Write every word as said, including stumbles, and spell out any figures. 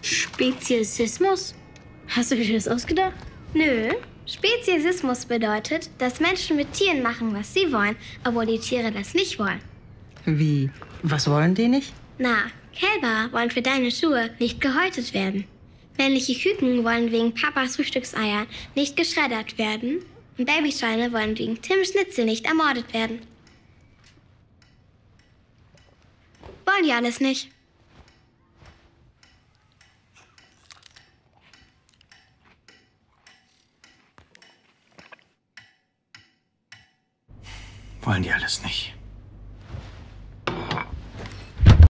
Speziesismus? Hast du dir das ausgedacht? Nö. Speziesismus bedeutet, dass Menschen mit Tieren machen, was sie wollen, obwohl die Tiere das nicht wollen. Wie? Was wollen die nicht? Na, Kälber wollen für deine Schuhe nicht gehäutet werden. Männliche Küken wollen wegen Papas Frühstückseier nicht geschreddert werden. Und Babyschweine wollen wegen Tim Schnitzel nicht ermordet werden. Wollen die alles nicht. Wollen die alles nicht.